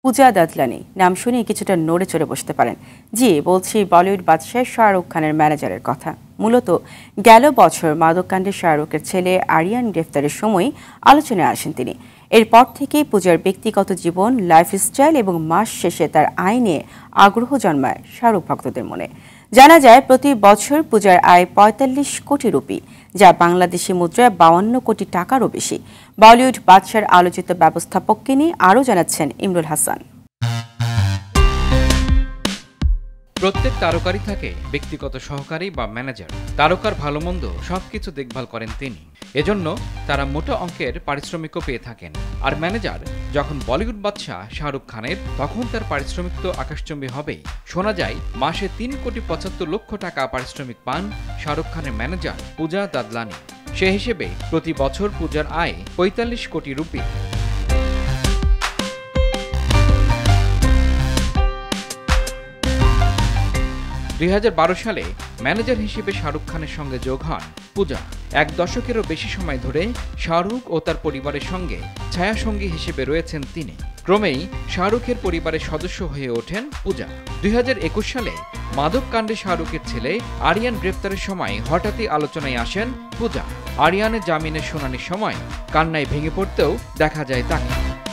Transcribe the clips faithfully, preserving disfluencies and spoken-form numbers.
পূজা দাদলানি নাম শুনে কিছুটা নড়ে চড়ে বসতে পারেন। জি বলছি বলিউড বাদশাহ শাহরুখ খানের ম্যানেজারের কথা। মূলত গেল বছর মাদককাণ্ডে শাহরুখের ছেলে আরিয়ান গ্রেফতারের সময় আলোচনায় আসেন তিনি। এরপর থেকেই পূজার ব্যক্তিগত জীবন, লাইফস্টাইল এবং মাস শেষে তার আয় নিয়ে আগ্রহ জন্মায় শাহরুখ ভক্তদের মনে। জানা যায় প্রতি বছর পূজার আয় পঁয়তাল্লিশ কোটি রুপি, যা বাংলাদেশি মুদ্রায় বাউন্ন কোটি টাকারও বেশি। বলিউড বাদশার আলোচিত ব্যবস্থাপককে নিয়ে আরও জানাচ্ছেন ইমরুল হাসান। প্রত্যেক তারকারই থাকে ব্যক্তিগত সহকারী বা ম্যানেজার। তারকার ভালো মন্দ সবকিছু দেখভাল করেন তিনি। এজন্য তারা মোটা অঙ্কের পারিশ্রমিকও পেয়ে থাকেন। আর ম্যানেজার যখন বলিউড বাদশাহ শাহরুখ খানের, তখন তার পারিশ্রমিক তো আকাশচুম্বী হবেই। শোনা যায় মাসে তিন কোটি পঁচাত্তর লক্ষ টাকা পারিশ্রমিক পান শাহরুখ খানের ম্যানেজার পূজা দাদলানি। সে হিসেবে প্রতি বছর পূজার আয় পঁয়তাল্লিশ কোটি রুপি। দুই হাজার বারো সালে ম্যানেজার হিসেবে শাহরুখ খানের সঙ্গে যোগ হন পূজা। এক দশকেরও বেশি সময় ধরে শাহরুখ ও তার পরিবারের সঙ্গে ছায়াসঙ্গী হিসেবে রয়েছেন তিনি। ক্রমেই শাহরুখের পরিবারের সদস্য হয়ে ওঠেন পূজা। দুই হাজার একুশ সালে মাদক কাণ্ডে শাহরুখের ছেলে আরিয়ান গ্রেফতারের সময় হঠাৎই আলোচনায় আসেন পূজা। আরিয়ানের জামিনের শুনানির সময় কান্নায় ভেঙে পড়তেও দেখা যায় তাকে।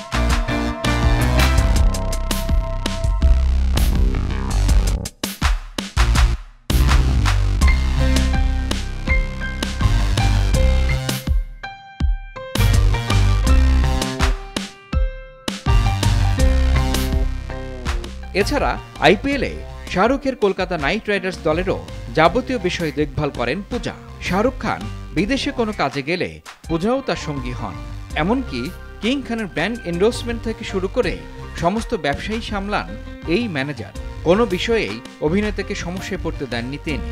এছাড়া আইপিএলে শাহরুখের কলকাতা নাইট রাইডার্স দলেরও যাবতীয় বিষয় দেখভাল করেন পূজা। শাহরুখ খান বিদেশে কোনো কাজে গেলে পূজাও তার সঙ্গী হন। এমনকি কিং খানের ব্র্যান্ড এন্ডোর্সমেন্ট থেকে শুরু করে সমস্ত ব্যবসায়ী সামলান এই ম্যানেজার। কোনো বিষয়েই অভিনেতাকে সমস্যায় পড়তে দেননি তিনি।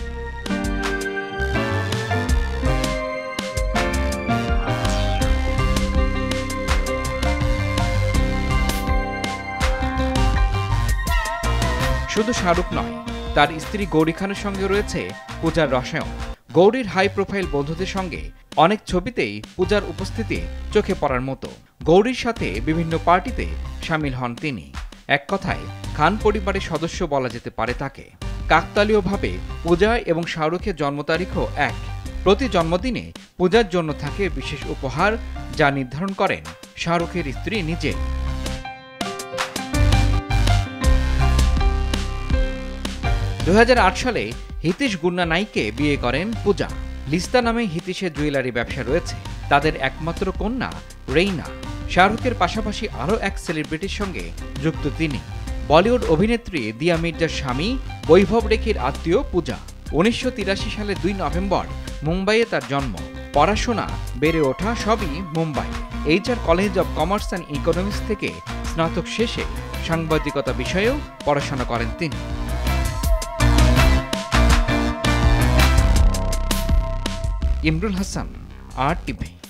শুধু শাহরুখ নয়, তার স্ত্রী গৌরী খানের সঙ্গে রয়েছে পূজার রসায়ন। গৌরীর হাই প্রোফাইল বন্ধুদের সঙ্গে অনেক ছবিতেই পূজার উপস্থিতি চোখে পড়ার মতো। গৌরীর সাথে বিভিন্ন পার্টিতে সামিল হন তিনি। এক কথায় খান পরিবারের সদস্য বলা যেতে পারে তাকে। কাকতালীয়ভাবে পূজা এবং শাহরুখের জন্ম তারিখও এক। প্রতি জন্মদিনে পূজার জন্য থাকে বিশেষ উপহার, যা নির্ধারণ করেন শাহরুখের স্ত্রী নিজে। দুই হাজার আট সালে হিতেশ গুন্না নাইকে বিয়ে করেন পূজা। লিস্তা নামে হিতেশের জুয়েলারি ব্যবসা রয়েছে। তাদের একমাত্র কন্যা রেইনা। শাহরুখের পাশাপাশি আরও এক সেলিব্রিটির সঙ্গে যুক্ত তিনি। বলিউড অভিনেত্রী দিয়া মির্জার স্বামী বৈভব রেখির আত্মীয় পূজা। উনিশশো তিরাশি সালে দুই নভেম্বর মুম্বাইয়ে তার জন্ম। পড়াশোনা, বেড়ে ওঠা সবই Mumbai. HR college of commerce and economics থেকে স্নাতক শেষে সাংবাদিকতা বিষয়েও পড়াশোনা করেন তিনি। Imrul Hasan, R TV.